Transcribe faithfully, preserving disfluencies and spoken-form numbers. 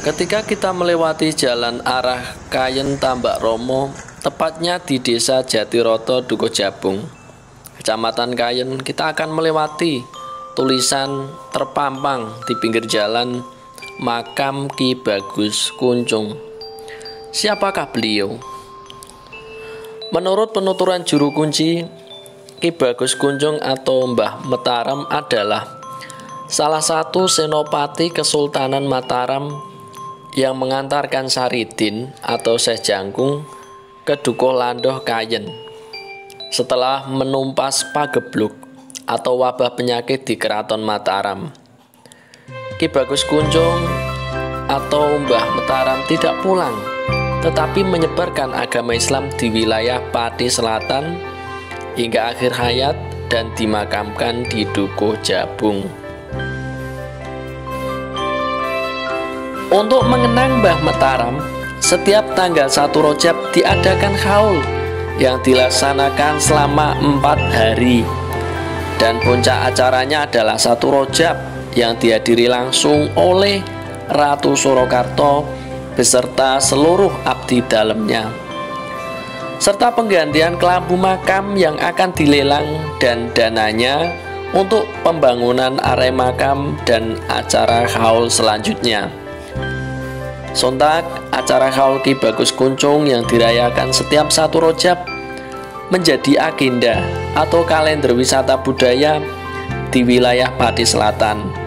Ketika kita melewati jalan arah Kayen Tambak Romo, tepatnya di Desa Jatiroto, Dukuh Jabung, Kecamatan Kayen, kita akan melewati tulisan terpampang di pinggir jalan makam Ki Bagus Kuncung. Siapakah beliau? Menurut penuturan juru kunci, Ki Bagus Kuncung atau Mbah Mataram adalah salah satu senopati Kesultanan Mataram yang mengantarkan Saridin atau Syekh Jangkung ke Dukuh Landoh Kayen setelah menumpas pagebluk atau wabah penyakit di Keraton Mataram. Ki Bagus Kuncung atau Mbah Mataram tidak pulang, tetapi menyebarkan agama Islam di wilayah Pati Selatan hingga akhir hayat dan dimakamkan di Dukuh Jabung. Untuk mengenang Mbah Mataram, setiap tanggal satu Rojab diadakan haul yang dilaksanakan selama empat hari. Dan puncak acaranya adalah satu Rojab yang dihadiri langsung oleh Ratu Surakarta beserta seluruh abdi dalamnya, serta penggantian kelambu makam yang akan dilelang dan dananya untuk pembangunan area makam dan acara haul selanjutnya. Sontak, acara haul Ki Bagus Kuncung yang dirayakan setiap satu Rojab menjadi agenda atau kalender wisata budaya di wilayah Pati Selatan.